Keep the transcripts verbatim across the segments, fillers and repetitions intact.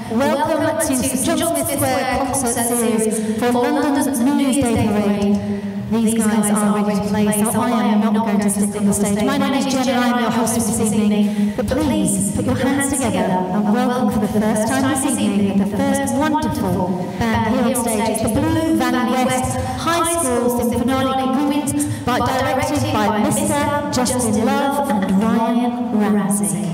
Welcome to Saint John Smith Square concert series for London's New Year's Day Parade. These guys are ready to play, so I am not going to stick on the stage. My name is Jen and I'm your host for this evening. But please, put your hands together and welcome for the first time this evening the first wonderful band here on stage. It's the Blue Valley West High School Symphonic Group, by, directed by Mister Justin Love and Ryan Ramsey.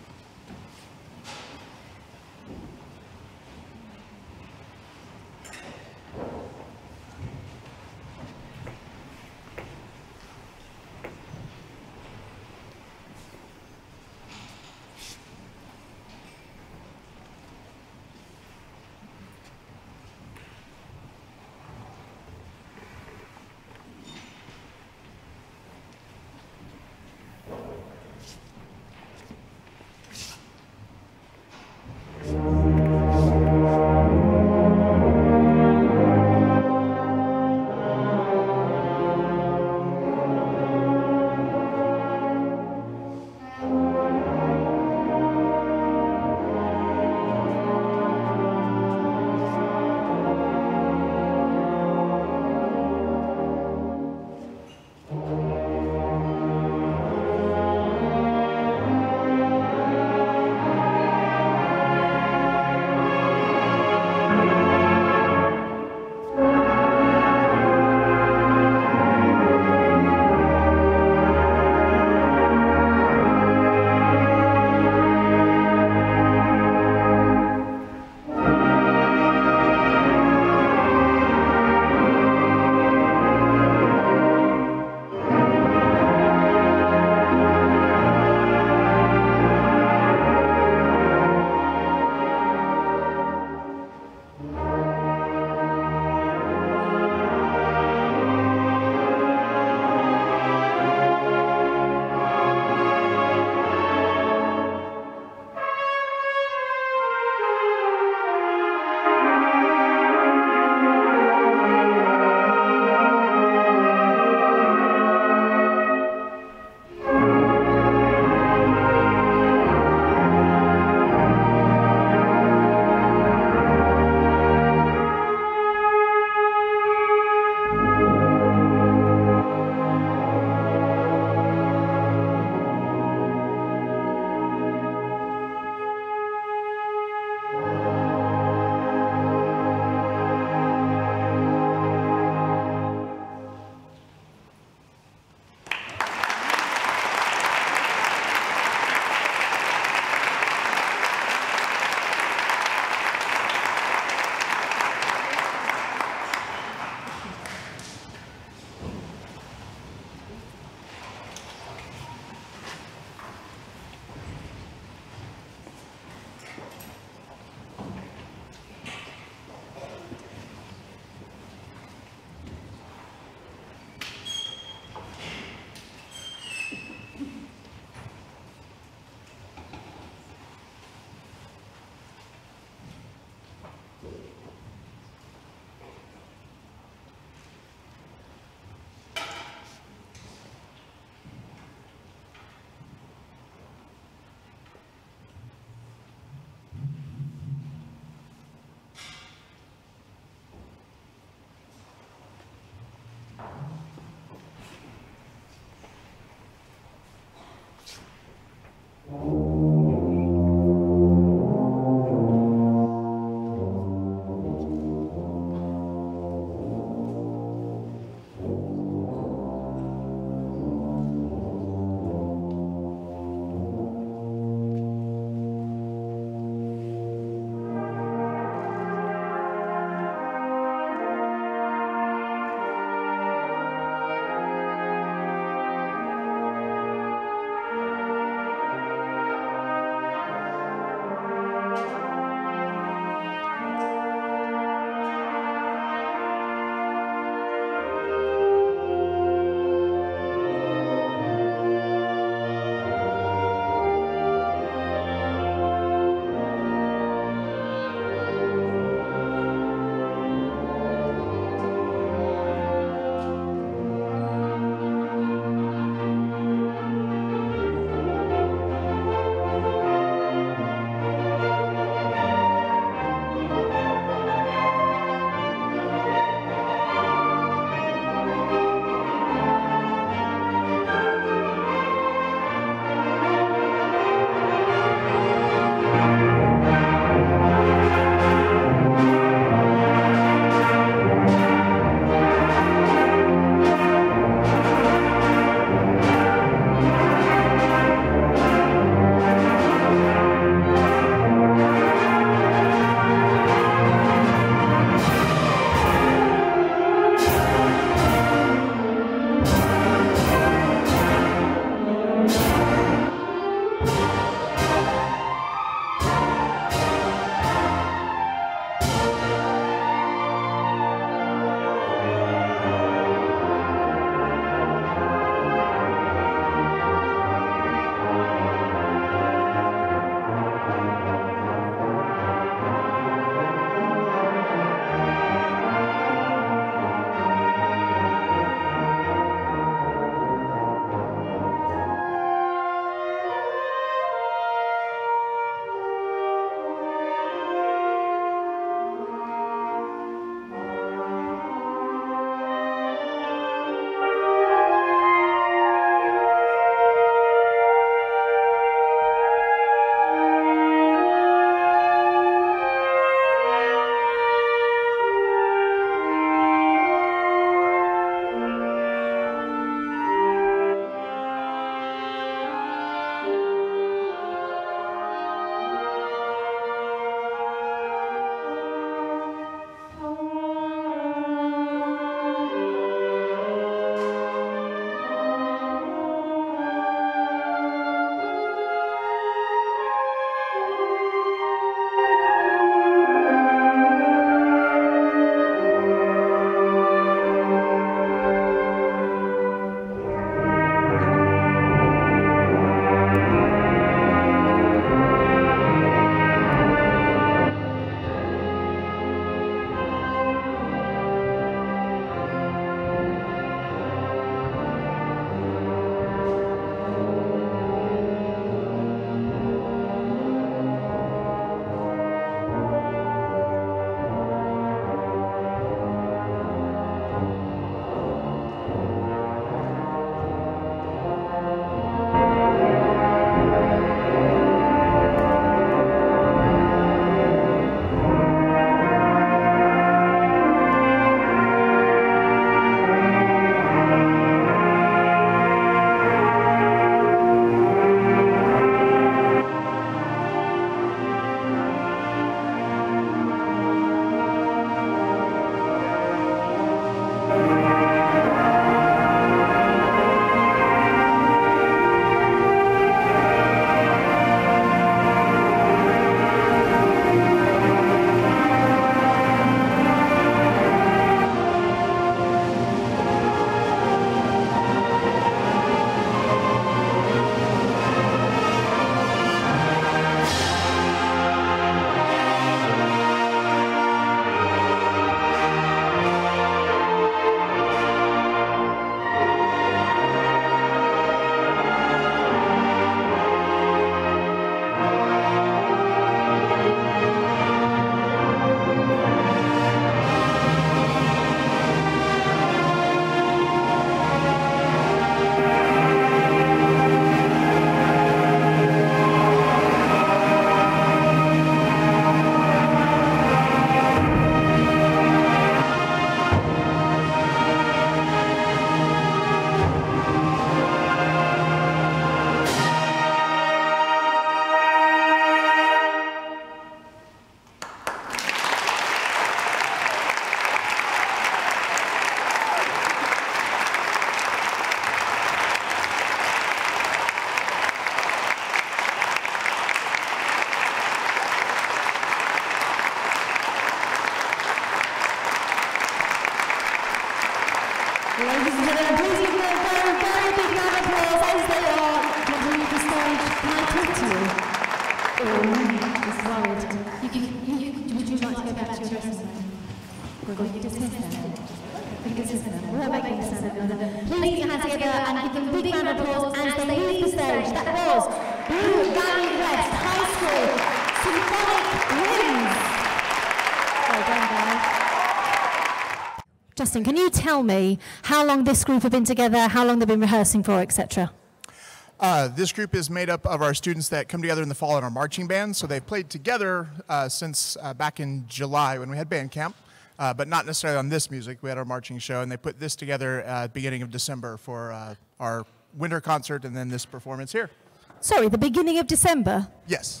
Ladies and gentlemen, please give them a very, very big round of applause as they are going to leave the stage. Can I talk to you? Oh, just worried. You can, you, you, would you like to go back to your dressing room? We're going to dismiss them. We can dismiss them. We're not making a stand up. Please get your hands together and give them a big round of applause as they leave the stage. That was Blue Valley West High School Symphonic Winds. Well done, guys. Justin, can you tell me how long this group have been together, how long they've been rehearsing for, et cetera? Uh, this group is made up of our students that come together in the fall in our marching band. So they've played together uh, since uh, back in July when we had band camp, uh, but not necessarily on this music. We had our marching show, and they put this together uh, at the beginning of December for uh, our winter concert and then this performance here. Sorry, the beginning of December? Yes.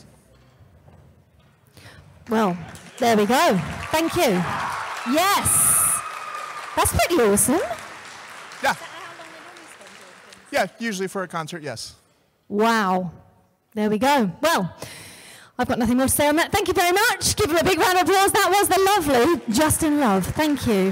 Well, there we go. Thank you. Yes. That's pretty awesome. Yeah. Yeah, usually for a concert, yes. Wow. There we go. Well, I've got nothing more to say on that. Thank you very much. Give him a big round of applause. That was the lovely Justin Love. Thank you.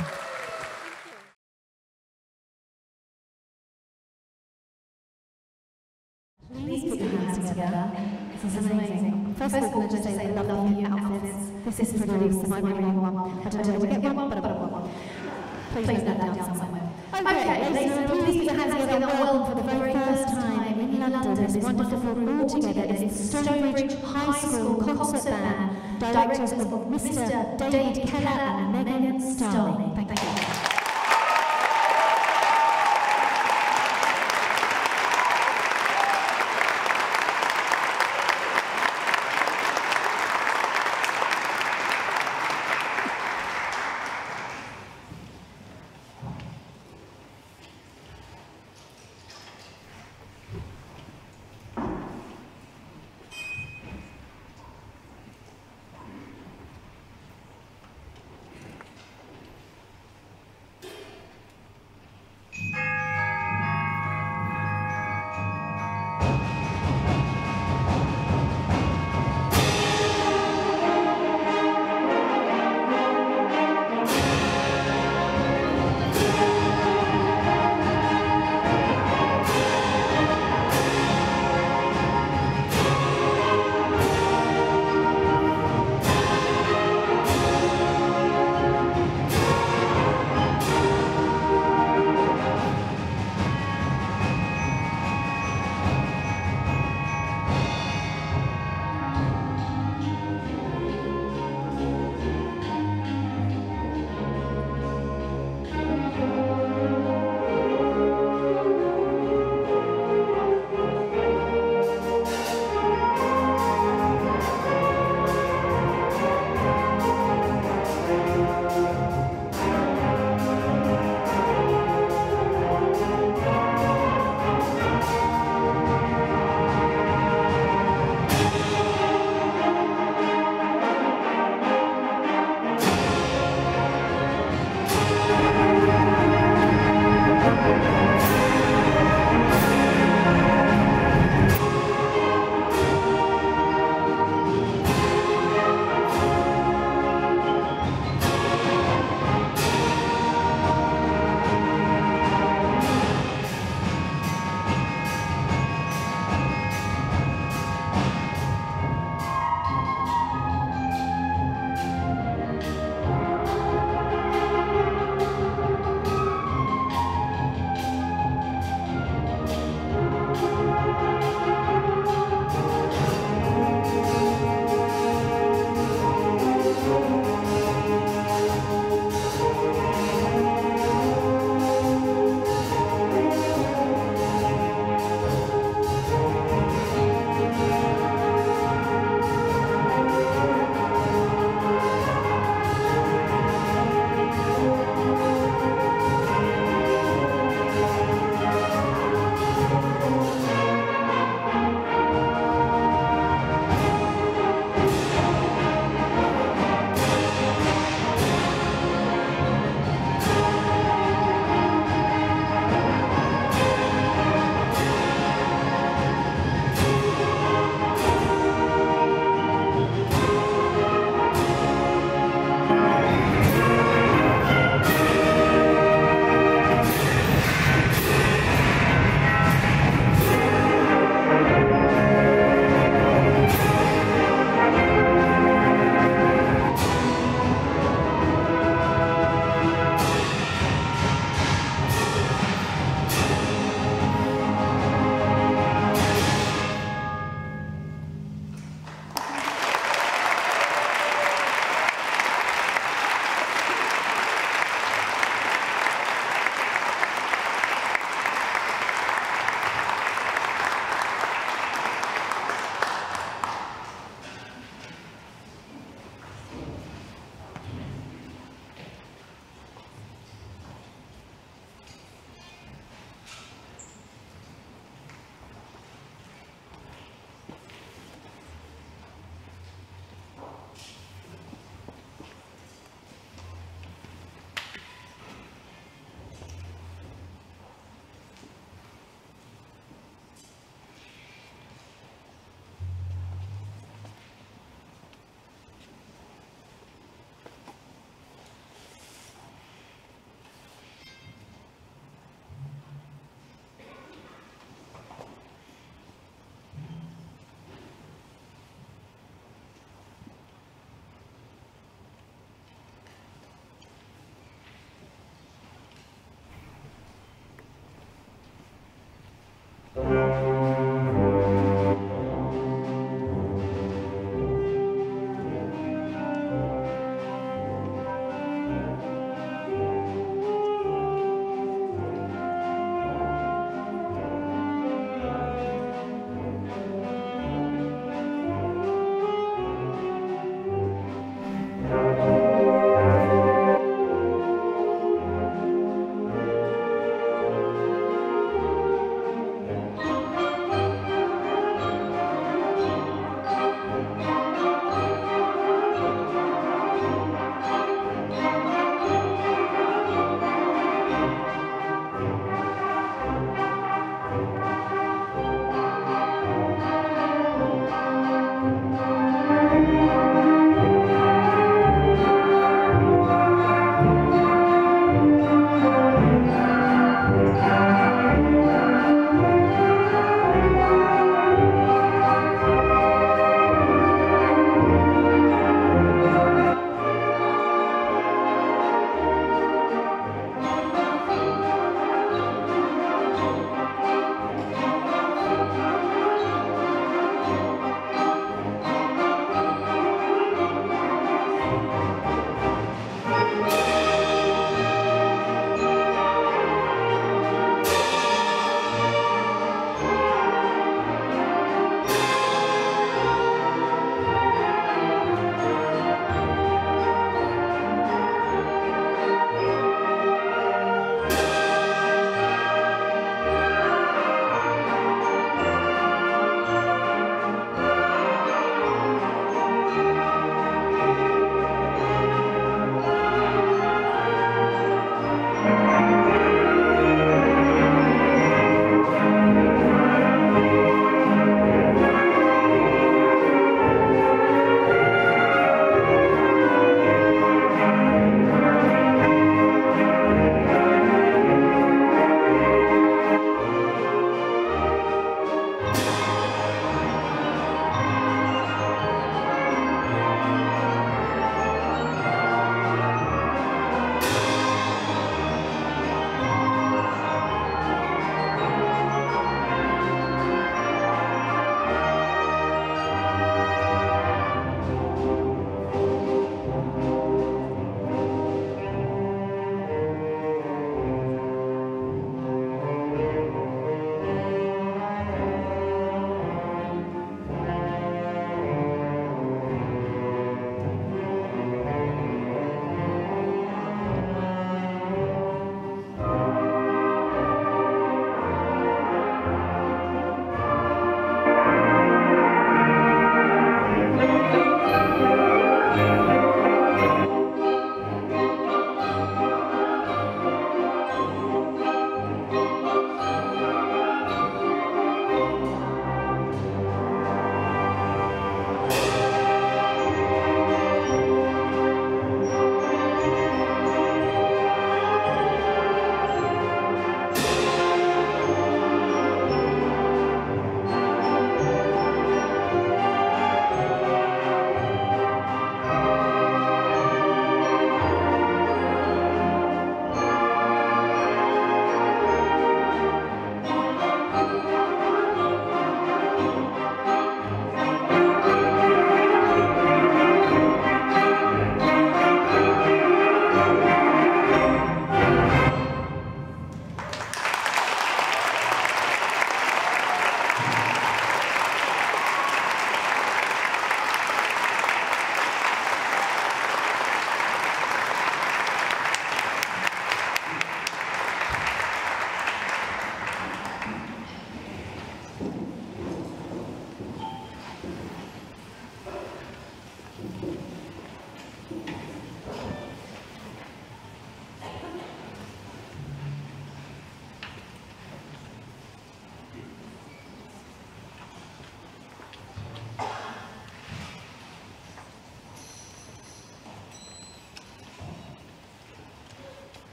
Please put your hands together. This is amazing. First of all, I'm going to say they love your outfits. This is pretty awesome. I really want. I don't know where to get one, but I want one. Please note that down somewhere. Okay, ladies and gentlemen, please put your hands together and welcome for the very first time in London this wonderful group all together. It's the Stonebridge High School Concert Band, directors of Mister David Keller and Megan Starling. Thank you.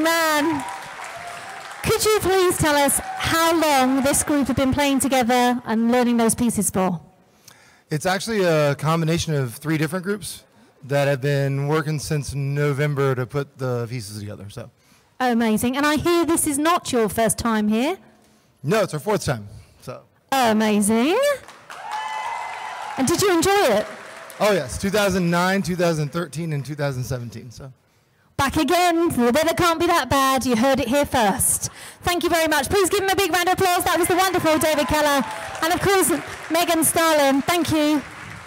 man. Could you please tell us how long this group have been playing together and learning those pieces for? It's actually a combination of three different groups that have been working since November to put the pieces together. So. Amazing. And I hear this is not your first time here. No, it's our fourth time. So. Amazing. And did you enjoy it? Oh yes, two thousand nine, two thousand thirteen, and two thousand seventeen. So. Back again. The weather can't be that bad. You heard it here first. Thank you very much. Please give him a big round of applause. That was the wonderful David Keller. And of course, Megan Starlin. Thank you.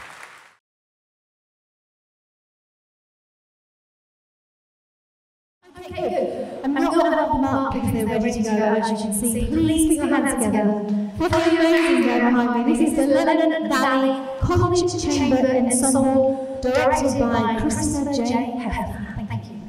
Okay, good. I'm not going to hold them up because they're ready to go, as you can see. Please put your hands together for the amazing guy behind me. This is the Lebanon Valley College Chamber Ensemble, directed by Christopher J. Heffer. Thank you.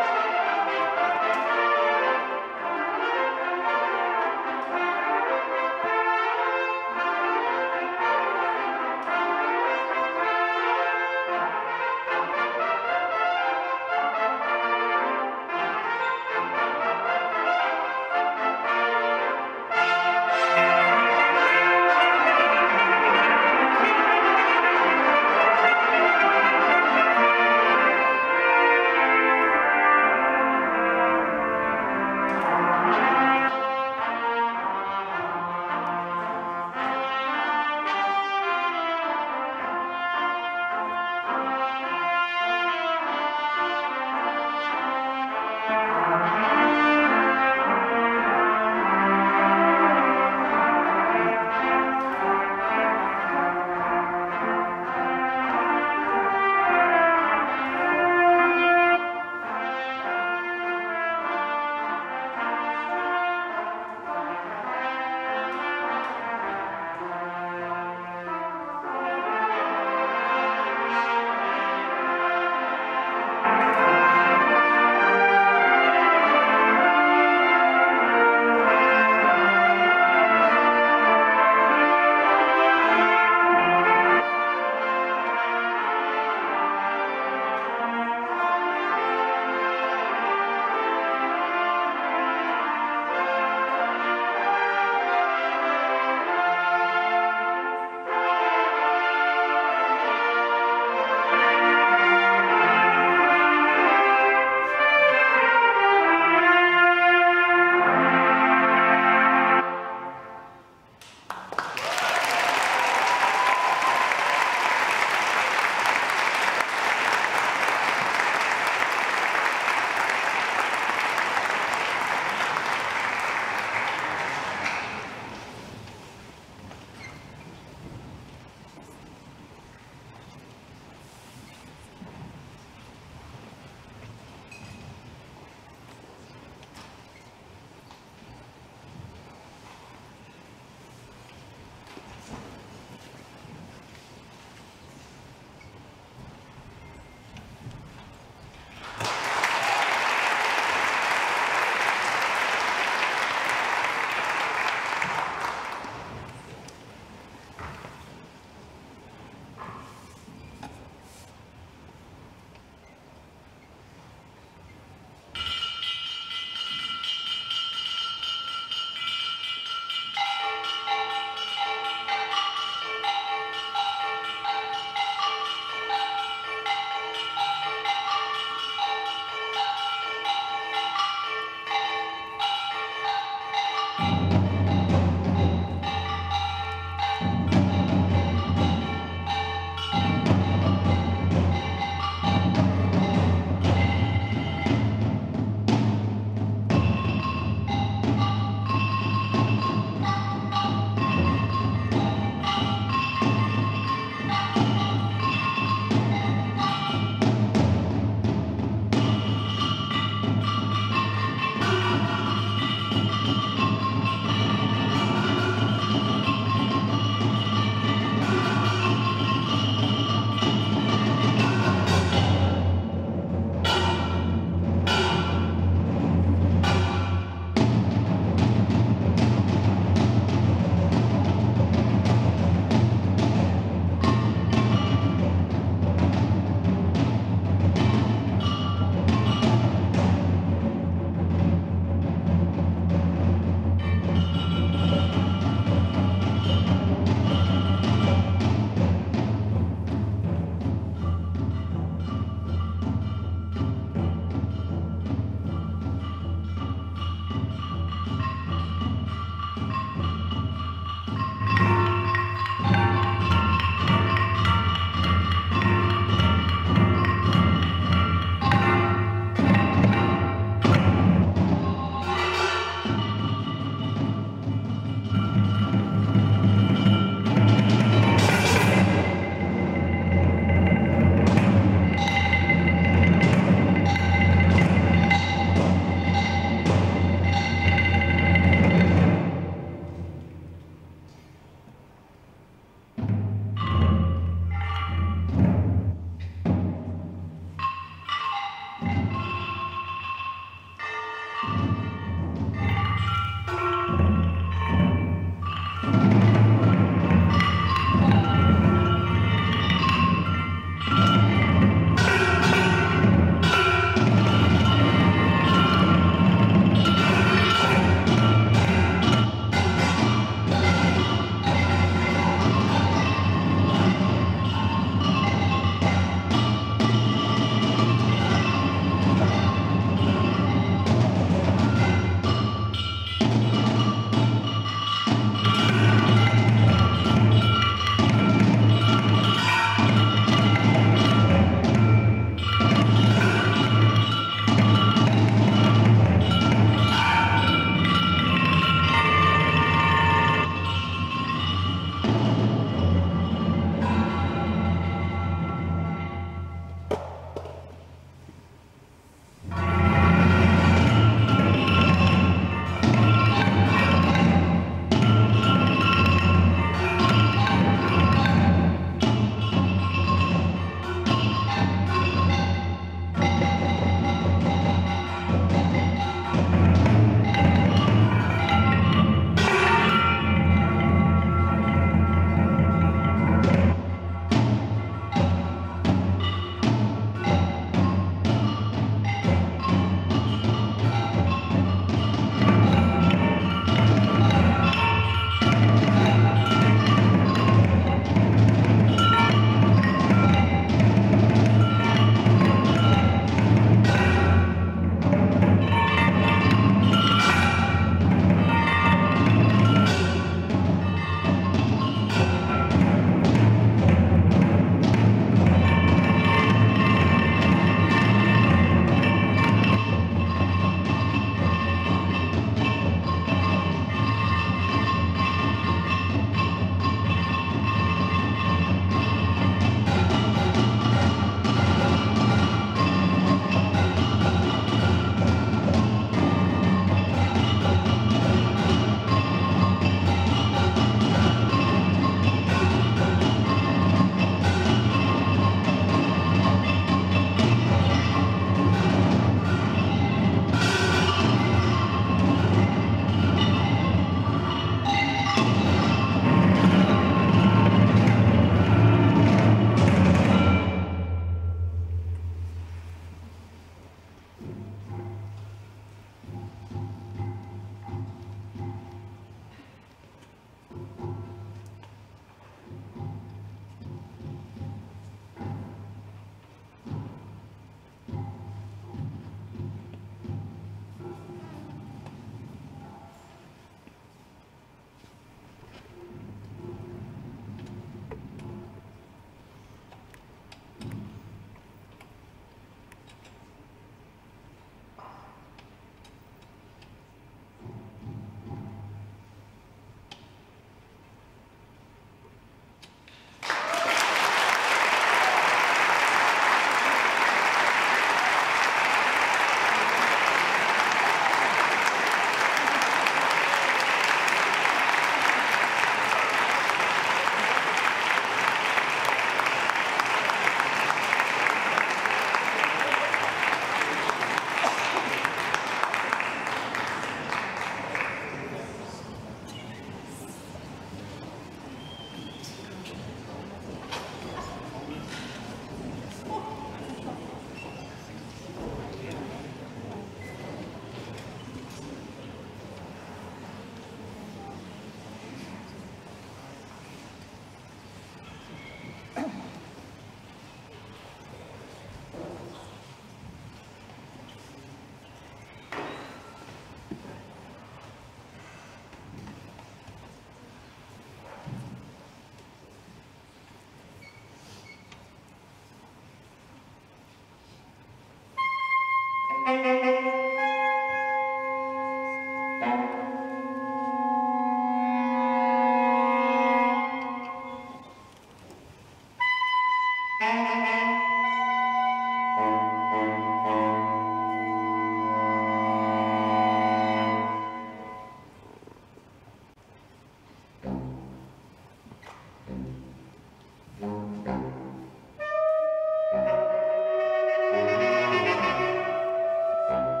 Thank you.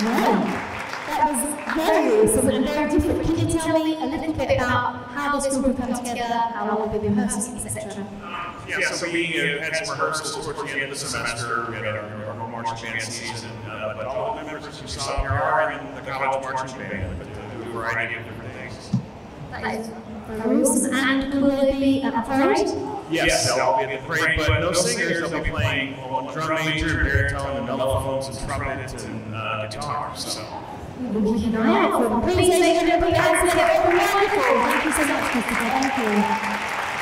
That was very awesome and very different. Can you tell me a little bit about how this group have come together, how long we've been rehearsing, et cetera? Yeah, so we uh, had some rehearsals towards the end of the semester. We had our, our whole marching band season, uh, but all the members that you saw here are in the college marching band, but do a variety of different things. That is very awesome. And will it be at the parade? Yes, they'll be at the parade, but no singers. They'll be playing on drum major, baritone, and mellophones, and trumpet, and uh, guitar. So. We'll keep an eye out for them. Please, ladies and gentlemen, hands together. Wonderful. Thank you so much, Christopher. Thank you.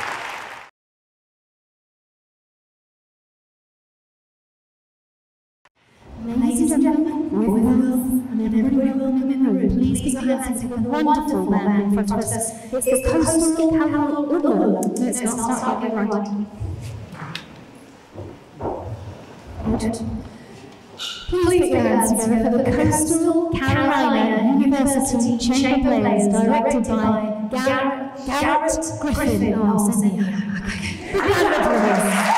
Ladies and gentlemen, with us, and everybody welcome in the room, please give your hands to the wonderful band in front of us. It's the Coastal Carolina. Let's not start again, right. Good. Please put your hands together for the Coastal Carolina University Chamber Plays, directed by Garrett, Garrett Griffin. Oh, send me. Big round of applause.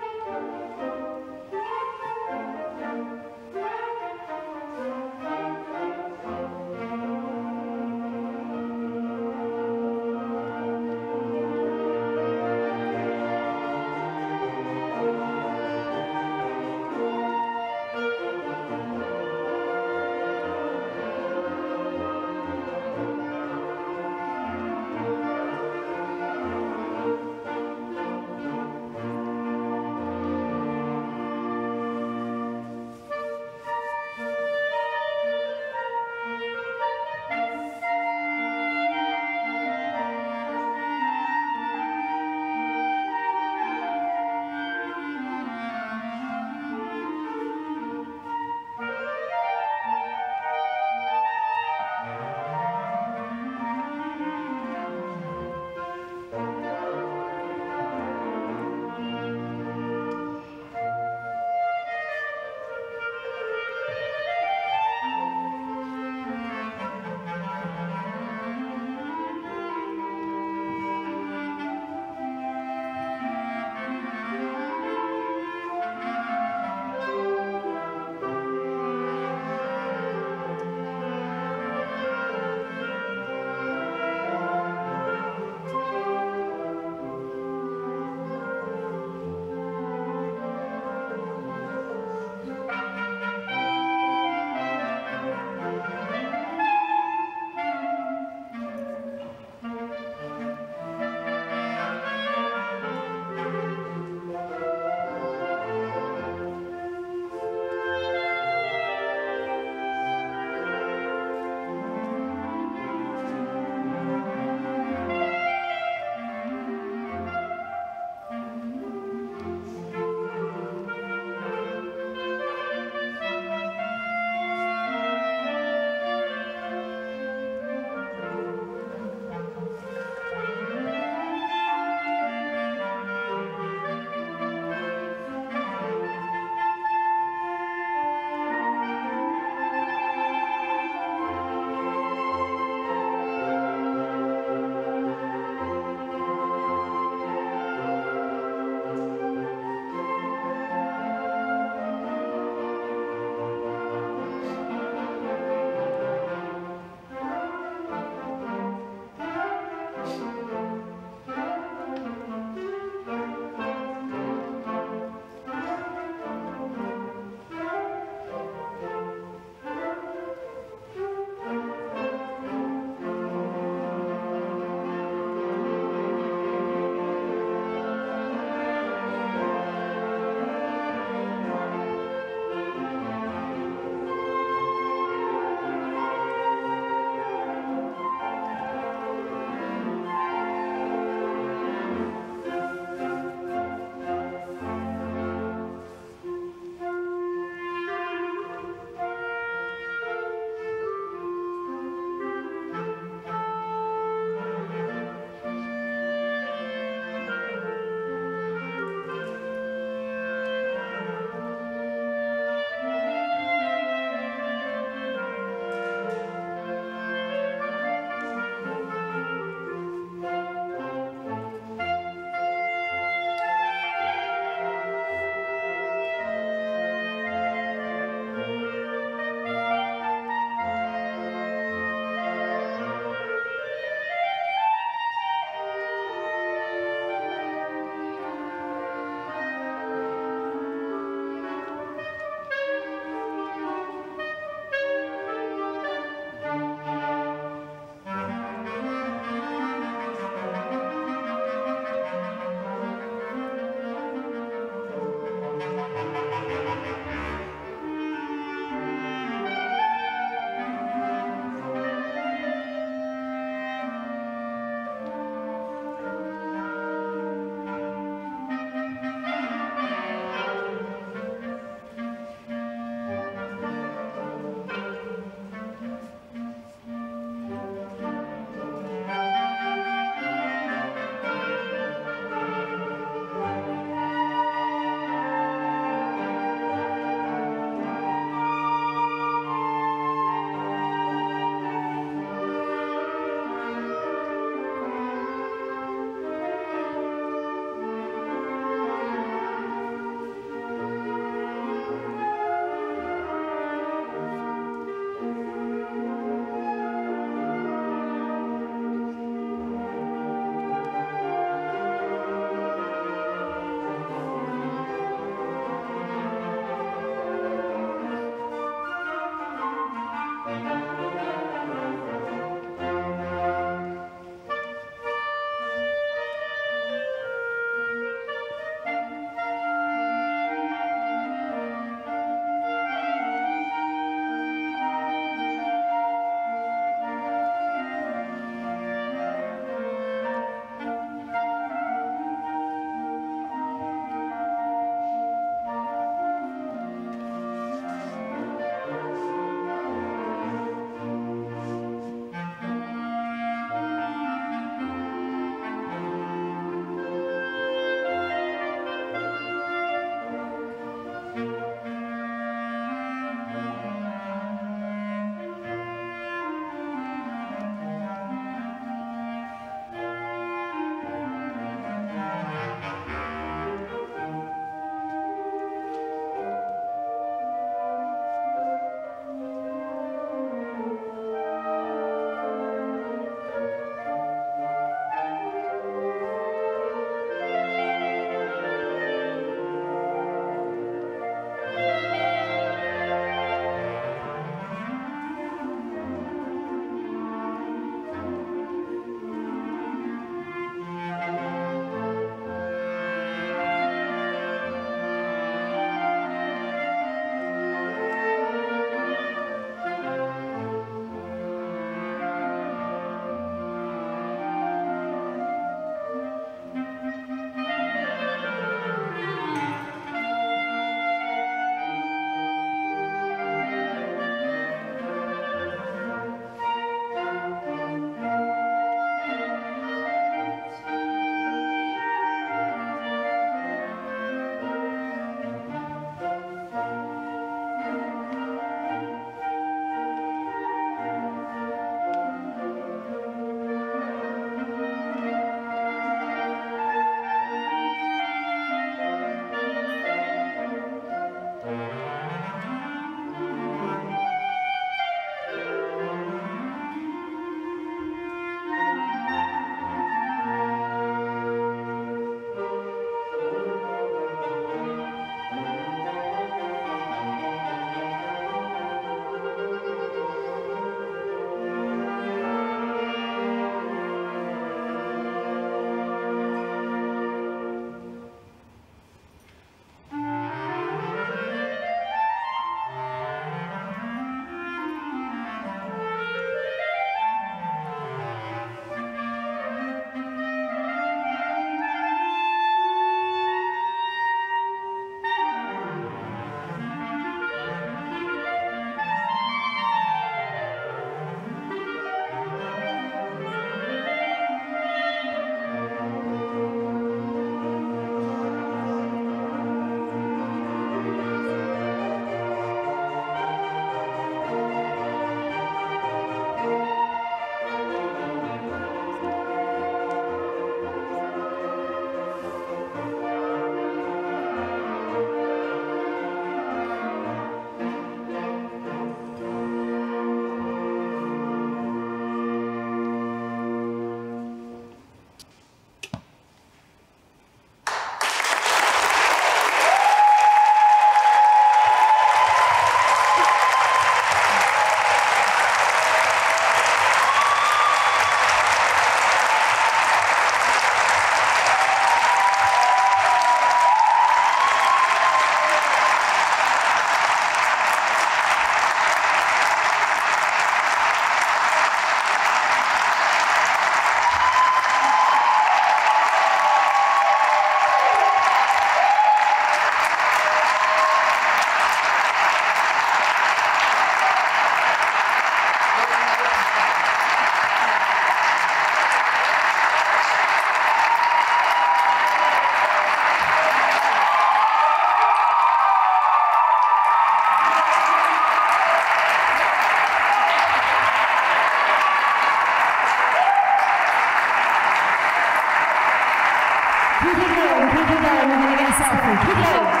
keep going, we're going to get a selfie. Keep going.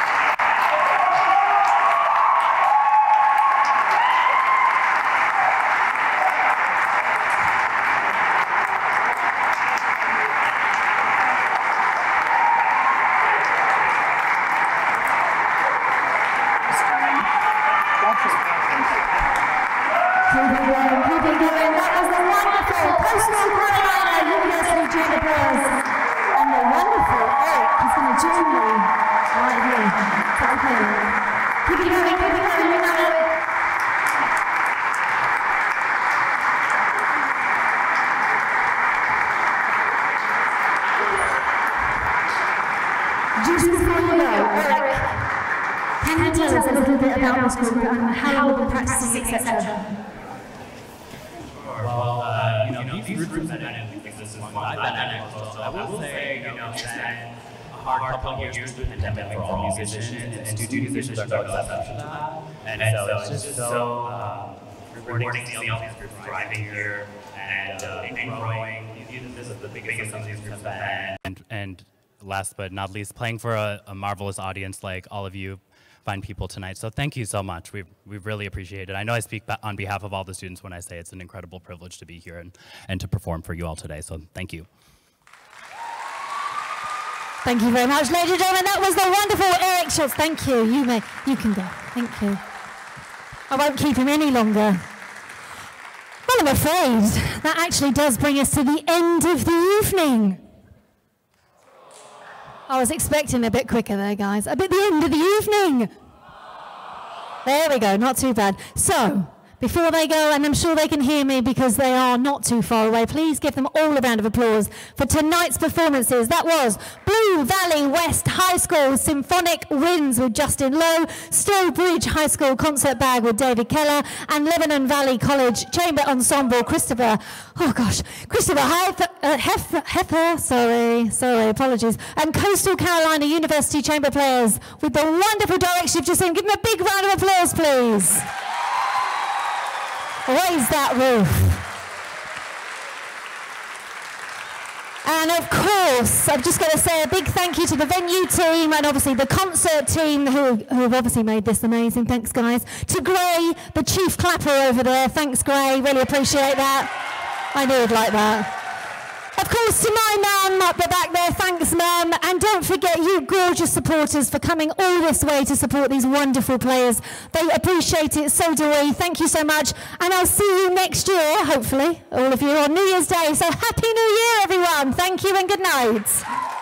Just before you go, Eric, can you tell us a little bit about this group and how you've been practicing, et cetera? Well, uh, you know, these groups that I didn't think this is one. I've been at it, so I will say, you know, it's been a hard couple of years with the pandemic for all musicians, and studio musicians are no exception to that. And so it's just so um, rewarding to see all these groups thriving here and, uh, and growing. This is the biggest of these groups have been. And, and last but not least, playing for a, a marvelous audience like all of you fine people tonight. So thank you so much. We we really appreciate it. I know I speak on behalf of all the students when I say it's an incredible privilege to be here and, and to perform for you all today. So thank you. Thank you very much, ladies and gentlemen. That was the wonderful Eric Schultz. Thank you. You may you can go. Thank you. I won't keep him any longer. Well, I'm afraid that actually does bring us to the end of the evening. I was expecting a bit quicker there, guys. A bit the end of the evening. There we go, not too bad. So, before they go, and I'm sure they can hear me because they are not too far away, please give them all a round of applause for tonight's performances. That was Blue Valley West High School Symphonic Winds with Justin Lowe, Stowe Bridge High School Concert Bag with David Keller, and Lebanon Valley College Chamber Ensemble Christopher, oh gosh, Christopher Heifer, uh, Heffer, Heffer, sorry, sorry, apologies, and Coastal Carolina University Chamber Players with the wonderful direction you've just seen. Give them a big round of applause, please. Raise that roof. And of course, I'm just going to say a big thank you to the venue team and obviously the concert team who, who have obviously made this amazing. Thanks, guys. To Gray, the chief clapper over there. Thanks, Gray. Really appreciate that. I knew you'd like that. Of course, to my mum up the back there, thanks, Mum. And don't forget you gorgeous supporters for coming all this way to support these wonderful players. They appreciate it, so do we. Thank you so much. And I'll see you next year, hopefully, all of you, on New Year's Day. So Happy New Year, everyone. Thank you and good night.